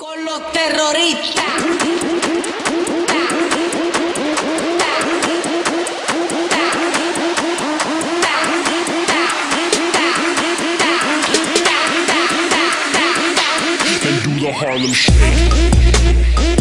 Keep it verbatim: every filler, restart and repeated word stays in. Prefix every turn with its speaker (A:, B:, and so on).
A: Con los terroristas.
B: And do the Harlem Shake.